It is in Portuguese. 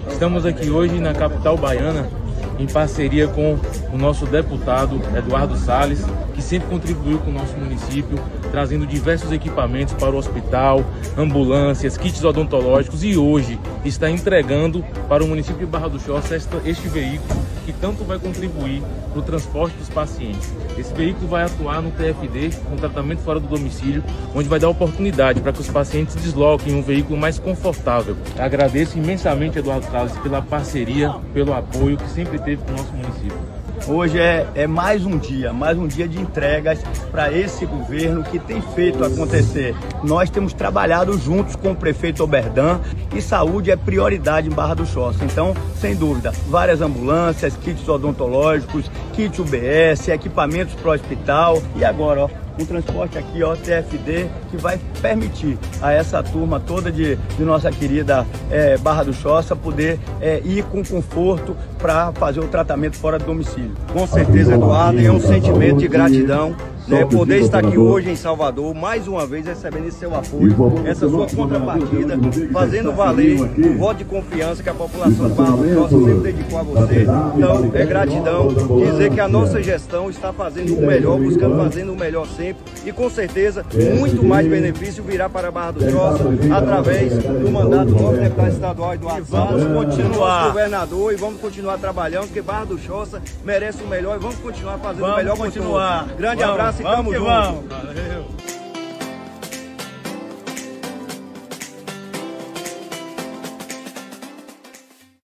Estamos aqui hoje na capital baiana em parceria com o nosso deputado Eduardo Salles, que sempre contribuiu com o nosso município, trazendo diversos equipamentos para o hospital, ambulâncias, kits odontológicos, e hoje está entregando para o município de Barra do Choça este veículo que tanto vai contribuir para o transporte dos pacientes. Esse veículo vai atuar no TFD, no tratamento fora do domicílio, onde vai dar oportunidade para que os pacientes se desloquem em um veículo mais confortável. Agradeço imensamente, Eduardo Salles, pela parceria, pelo apoio que sempre teve com o nosso município. Hoje é mais um dia de entregas para esse governo que tem feito acontecer. Nós temos trabalhado juntos com o prefeito Oberdan e saúde é prioridade em Barra do Choça. Então, sem dúvida, várias ambulâncias, kits odontológicos, kit UBS, equipamentos para o hospital e agora, ó, um transporte aqui, ó, TFD, que vai permitir a essa turma toda de nossa querida Barra do Choça poder ir com conforto para fazer o tratamento fora do domicílio. Com certeza, Eduardo, é um sentimento de gratidão, né, poder estar aqui hoje em Salvador, mais uma vez recebendo esse seu apoio, essa sua contrapartida, fazendo valer o voto de confiança que a população de Barra do Choça sempre dedicou a você. Então, é gratidão dizer que a nossa gestão está fazendo o melhor, buscando fazendo o melhor sempre, e com certeza muito mais benefício virá para Barra do Choça através do mandato do nosso deputado estadual Eduardo Salles, nosso governador, e vamos continuar trabalhando, porque Barra do Choça merece o melhor e vamos continuar fazendo o melhor. Continuar. Grande abraço e tamo junto. Valeu.